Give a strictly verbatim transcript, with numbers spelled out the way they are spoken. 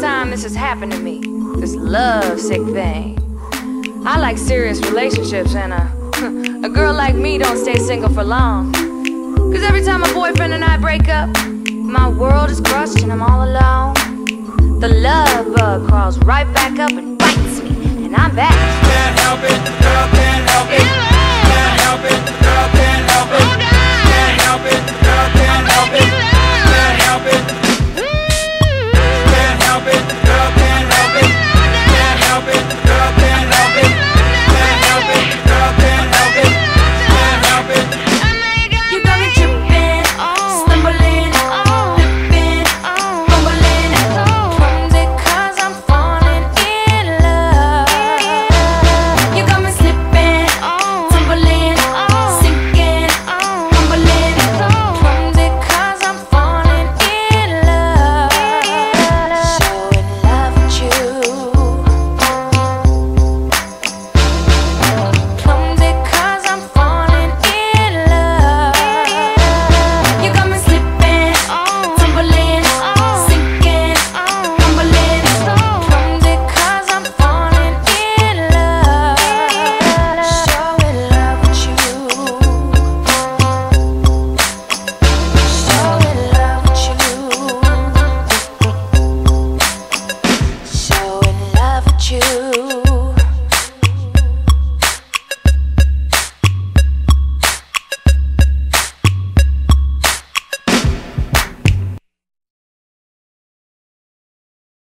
first time this has happened to me, this love sick thing. I like serious relationships, and a, a girl like me don't stay single for long. Cause every time my boyfriend and I break up, my world is crushed and I'm all alone. The love bug crawls right back up and bites me, and I'm back. Can't help it, girl, can't help it. Can't help it, girl, can't help it. Can't help it, girl.